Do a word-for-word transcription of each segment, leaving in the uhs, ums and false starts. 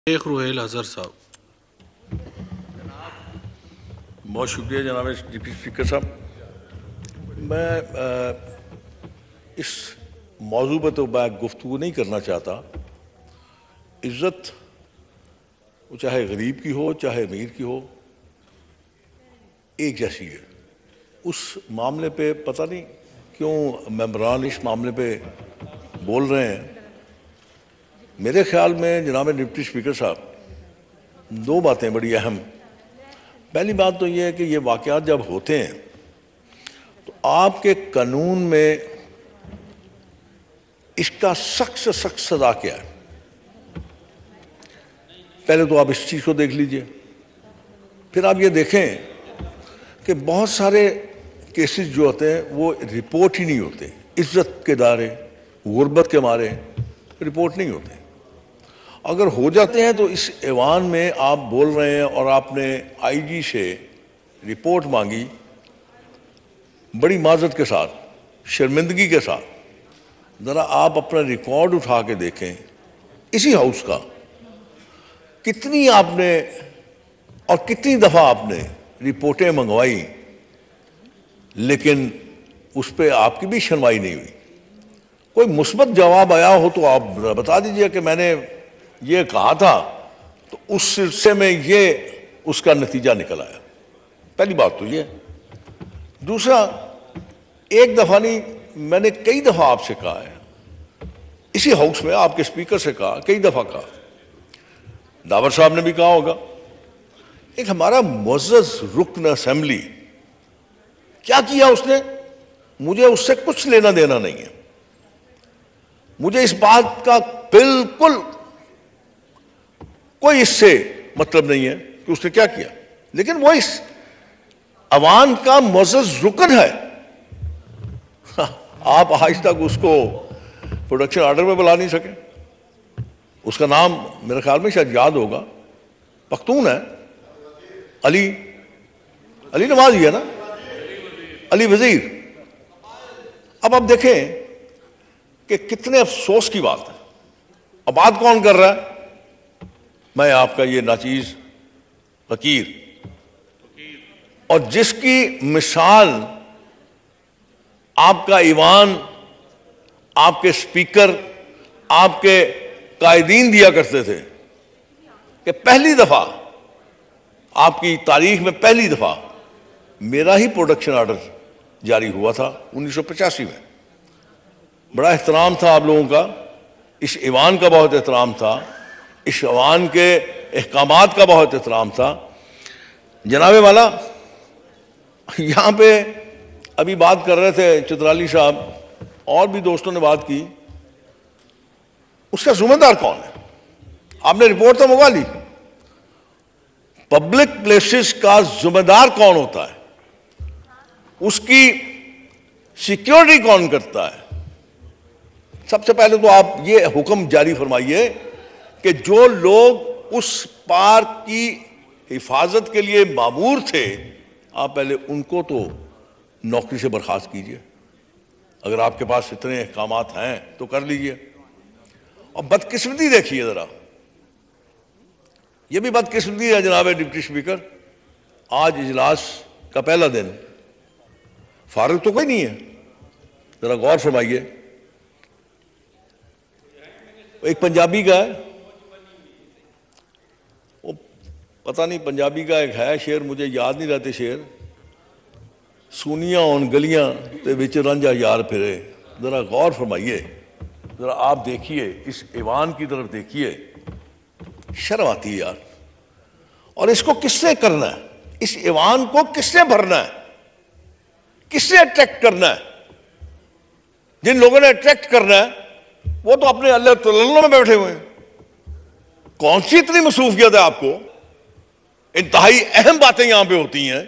شیخ روحیل اظہر صاحب۔ بہت شکریہ جناب ڈپٹی اسپیکر صاحب۔ میں اس موضوع پہ تو میں گفتگو نہیں کرنا چاہتا۔ عزت وہ چاہے غریب کی ہو چاہے امیر کی ہو ایک جیسی ہے۔ اس معاملے پہ پتہ نہیں کیوں ممبران اس معاملے پہ بول رہے ہیں۔ میرے خیال میں جناب ڈپٹی اسپیکر صاحب دو باتیں بڑی اہم۔ پہلی بات تو یہ ہے کہ یہ واقعات جب ہوتے ہیں تو آپ کے قانون میں اس کا سخت سے سخت سزا کیا ہے؟ پہلے تو آپ اس چیز کو دیکھ لیجئے، پھر آپ یہ دیکھیں کہ بہت سارے کیسز جو ہوتے ہیں وہ رپورٹ ہی نہیں ہوتے۔ عزت کے دارے غربت کے مارے رپورٹ نہیں ہوتے۔ اگر ہو جاتے ہیں تو اس ایوان میں آپ بول رہے ہیں اور آپ نے آئی جی سے رپورٹ مانگی بڑی معذرت کے ساتھ، شرمندگی کے ساتھ۔ ذرا آپ اپنا ریکارڈ اٹھا کے دیکھیں اسی ہاؤس کا، کتنی آپ نے اور کتنی دفعہ آپ نے رپورٹیں منگوائی لیکن اس پہ آپ کی بھی سنوائی نہیں ہوئی۔ کوئی مثبت جواب آیا ہو تو آپ بتا دیجئے کہ میں نے یہ کہا تھا تو اس سلسلے میں یہ اس کا نتیجہ نکل آیا۔ پہلی بات تو یہ۔ دوسرا، ایک دفعہ نہیں، میں نے کئی دفعہ آپ سے کہا ہے، اسی ہاؤس میں آپ کے اسپیکر سے کہا، کئی دفعہ کہا، داور صاحب نے بھی کہا ہوگا، ایک ہمارا معزز رکن اسمبلی کیا کیا اس نے؟ مجھے اس سے کچھ لینا دینا نہیں ہے۔ مجھے اس بات کا بالکل کوئی اس سے مطلب نہیں ہے کہ اس نے کیا کیا، لیکن وہ اس عوام کا معزز رکن ہے۔ آپ آج تک اس کو پروڈکشن آرڈر میں بلا نہیں سکے۔ اس کا نام میرے خیال میں شاید یاد ہوگا، پختون ہے، علی علی نواز ہی ہے نا، علی وزیر۔ اب آپ دیکھیں کہ کتنے افسوس کی بات ہے۔ اب بات کون کر رہا ہے؟ میں آپ کا یہ ناچیز فقیر، اور جس کی مثال آپ کا ایوان، آپ کے اسپیکر، آپ کے قائدین دیا کرتے تھے کہ پہلی دفعہ آپ کی تاریخ میں پہلی دفعہ میرا ہی پروڈکشن آرڈر جاری ہوا تھا انیس سو پچاسی میں۔ بڑا احترام تھا آپ لوگوں کا، اس ایوان کا بہت احترام تھا، اس ایوان کے احکامات کا بہت احترام تھا۔ جناب والا، یہاں پہ ابھی بات کر رہے تھے چترالی صاحب، اور بھی دوستوں نے بات کی، اس کا ذمہ دار کون ہے؟ آپ نے رپورٹ تو منگوا لی، پبلک پلیسز کا ذمہ دار کون ہوتا ہے؟ اس کی سیکیورٹی کون کرتا ہے؟ سب سے پہلے تو آپ یہ حکم جاری فرمائیے کہ جو لوگ اس پارک کی حفاظت کے لیے مامور تھے، آپ پہلے ان کو تو نوکری سے برخاست کیجئے۔ اگر آپ کے پاس اتنے احکامات ہیں تو کر لیجئے۔ اور بدقسمتی دیکھیے ذرا، یہ بھی بدقسمتی ہے جناب ڈپٹی اسپیکر، آج اجلاس کا پہلا دن، فارغ تو کوئی نہیں ہے، ذرا غور فرمائیے۔ ایک پنجابی کا ہے، وہ پتہ نہیں پنجابی کا ایک ہے شعر، مجھے یاد نہیں رہتے شعر، سونیاں ان گلیاں تے وچ رانجھا یار پھرے۔ ذرا غور فرمائیے، ذرا آپ دیکھیے، اس ایوان کی طرف دیکھیے، شرم آتی ہے یار۔ اور اس کو کس نے کرنا ہے؟ اس ایوان کو کس نے بھرنا ہے؟ کس نے اٹریکٹ کرنا ہے؟ جن لوگوں نے اٹریکٹ کرنا ہے وہ تو اپنے اللہ تللوں میں بیٹھے ہوئے ہیں۔ کون سی اتنی مصروفیت ہے آپ کو؟ انتہائی اہم باتیں یہاں پہ ہوتی ہیں،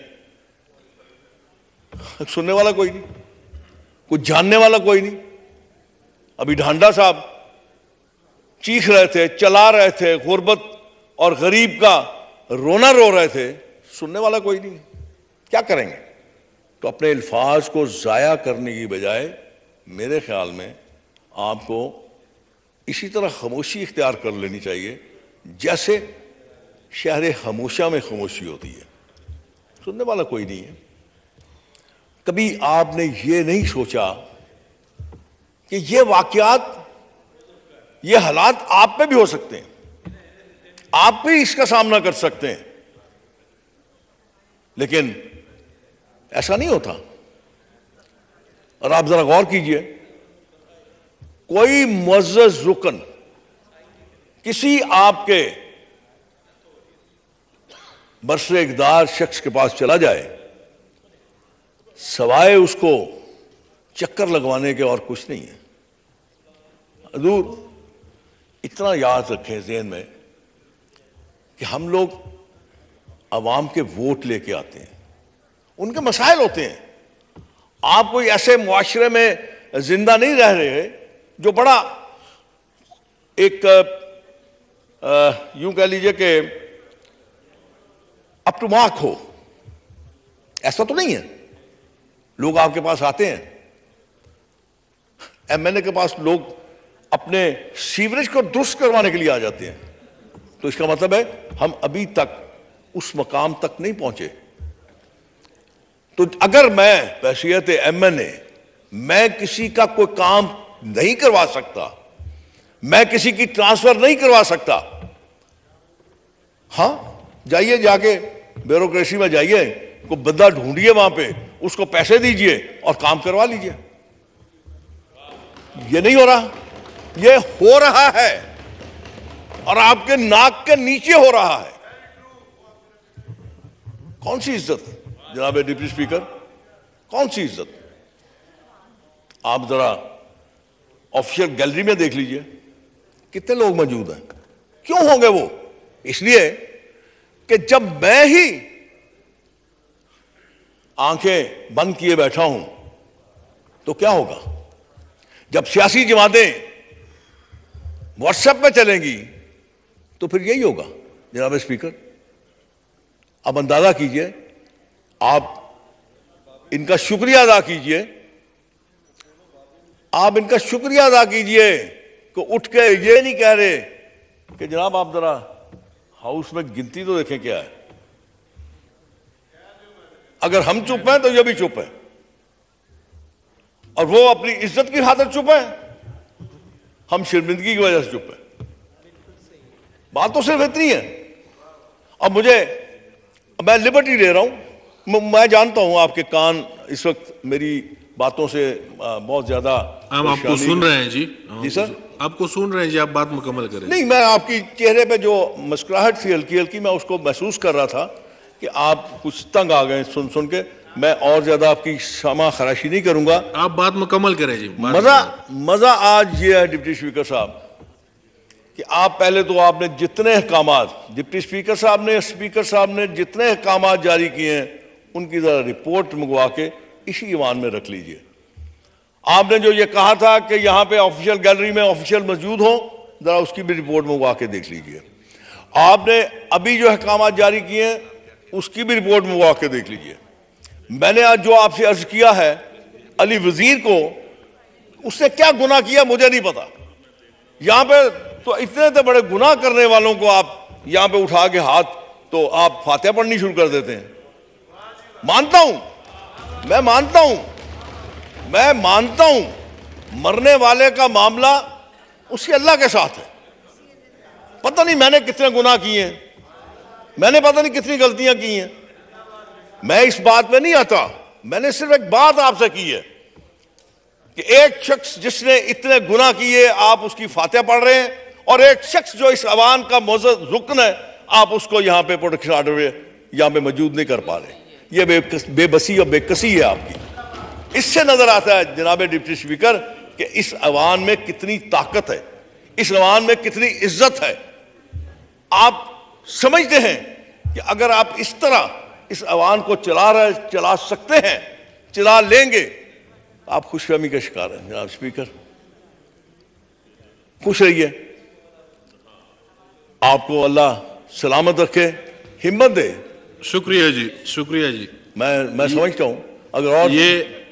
سننے والا کوئی نہیں، کچھ جاننے والا کوئی نہیں۔ ابھی ڈھانڈا صاحب چیخ رہے تھے، چلا رہے تھے، غربت اور غریب کا رونا رو رہے تھے، سننے والا کوئی نہیں۔ کیا کریں گے؟ تو اپنے الفاظ کو ضائع کرنے کی بجائے میرے خیال میں آپ کو اسی طرح خاموشی اختیار کر لینی چاہیے جیسے شہر خاموشہ میں خاموشی ہوتی ہے، سننے والا کوئی نہیں ہے۔ کبھی آپ نے یہ نہیں سوچا کہ یہ واقعات، یہ حالات آپ پہ بھی ہو سکتے ہیں، آپ بھی اس کا سامنا کر سکتے ہیں، لیکن ایسا نہیں ہوتا۔ اور آپ ذرا غور کیجئے، کوئی معزز رکن کسی آپ کے برسر اقدار شخص کے پاس چلا جائے، سوائے اس کو چکر لگوانے کے اور کچھ نہیں ہے۔ حضور اتنا یاد رکھیں ذہن میں کہ ہم لوگ عوام کے ووٹ لے کے آتے ہیں، ان کے مسائل ہوتے ہیں۔ آپ کوئی ایسے معاشرے میں زندہ نہیں رہ رہے جو بڑا ایک یوں کہہ لیجئے کہ اپ ٹو مارک ہو، ایسا تو نہیں ہے۔ لوگ آپ کے پاس آتے ہیں، ایم این اے کے پاس لوگ اپنے سیوریج کو درست کروانے کے لیے آ جاتے ہیں، تو اس کا مطلب ہے ہم ابھی تک اس مقام تک نہیں پہنچے۔ تو اگر میں بحیثیت ایم این اے میں کسی کا کوئی کام نہیں کروا سکتا، میں کسی کی ٹرانسفر نہیں کروا سکتا، ہاں جائیے، جا کے بیوروکریسی میں جائیے، کو بندہ ڈھونڈیے وہاں پہ، اس کو پیسے دیجئے اور کام کروا لیجئے۔ یہ نہیں ہو رہا، یہ ہو رہا ہے اور آپ کے ناک کے نیچے ہو رہا ہے۔ کون سی عزت جناب ڈپٹی اسپیکر، کون سی عزت؟ آپ ذرا آفیشل گیلری میں دیکھ لیجئے کتنے لوگ موجود ہیں۔ کیوں ہوں گے وہ؟ اس لیے کہ جب میں ہی آنکھیں بند کیے بیٹھا ہوں تو کیا ہوگا؟ جب سیاسی جماعتیں واٹس ایپ پہ چلیں گی تو پھر یہی ہوگا جناب اسپیکر۔ اب اندازہ کیجئے، آپ ان کا شکریہ ادا کیجئے، آپ ان کا شکریہ ادا کیجئے کہ اٹھ کے یہ نہیں کہہ رہے کہ جناب آپ ذرا ہاؤس میں گنتی تو دیکھیں کیا ہے۔ اگر ہم چپ ہیں تو یہ بھی چپ ہیں، اور وہ اپنی عزت کی خاطر چپ ہیں، ہم شرمندگی کی وجہ سے چپ ہیں۔ بات تو صرف اتنی ہے۔ اب مجھے، میں لبرٹی لے رہا ہوں، میں جانتا ہوں آپ کے کان اس وقت میری باتوں سے بہت زیادہ، ہم آپ کو سن رہے ہیں جی جی سر، آپ کو سن رہے ہیں جی، آپ بات مکمل کریں۔ نہیں، میں آپ کی چہرے پہ جو مسکراہٹ تھی ہلکی ہلکی، میں اس کو محسوس کر رہا تھا کہ آپ کچھ تنگ آ گئے سن سن کے۔ میں اور زیادہ آپ کی شمع خراشی نہیں کروں گا، آپ بات مکمل کریں جی۔ مزہ مزہ آج یہ ہے ڈپٹی اسپیکر صاحب کہ آپ پہلے تو آپ نے جتنے احکامات، ڈپٹی اسپیکر صاحب نے، اسپیکر صاحب نے جتنے احکامات جاری کیے ہیں ان کی ذرا رپورٹ منگوا کے اسی ایوان میں رکھ لیجئے۔ آپ نے جو یہ کہا تھا کہ یہاں پہ آفیشل گیلری میں آفیشل موجود ہوں، ذرا اس کی بھی رپورٹ منگوا کے دیکھ لیجئے۔ آپ نے ابھی جو احکامات جاری کیے ہیں اس کی بھی رپورٹ منگوا کے دیکھ لیجئے۔ میں نے آج جو آپ سے عرض کیا ہے علی وزیر کو، اس نے کیا گناہ کیا مجھے نہیں پتا۔ یہاں پہ تو اتنے اتنے بڑے گناہ کرنے والوں کو آپ یہاں پہ اٹھا کے ہاتھ تو آپ فاتحہ پڑھنی شروع کر دیتے ہیں۔ مانتا ہوں، میں مانتا ہوں میں مانتا ہوں مرنے والے کا معاملہ اسی اللہ کے ساتھ ہے۔ پتہ نہیں میں نے کتنے گناہ کیے ہیں، میں نے پتہ نہیں کتنی غلطیاں کی ہیں، میں اس بات میں نہیں آتا۔ میں نے صرف ایک بات آپ سے کی ہے کہ ایک شخص جس نے اتنے گناہ کیے آپ اس کی فاتحہ پڑھ رہے ہیں، اور ایک شخص جو اس عوام کا معزز رکن ہے آپ اس کو یہاں پہ پروٹیکشن آرڈر یہاں پہ موجود نہیں کر پا رہے۔ یہ بے بسی اور بے کسی ہے آپ کی۔ اس سے نظر آتا ہے جناب ڈپٹی اسپیکر کہ اس عوام میں کتنی طاقت ہے، اس عوام میں کتنی عزت ہے۔ آپ سمجھتے ہیں کہ اگر آپ اس طرح اس عوام کو چلا رہے چلا سکتے ہیں، چلا لیں گے، آپ خوش فہمی کا شکار ہیں جناب اسپیکر۔ خوش رہیے، آپ کو اللہ سلامت رکھے، ہمت دے۔ شکریہ جی، شکریہ جی۔ میں میں سمجھتا ہوں اگر اور یہ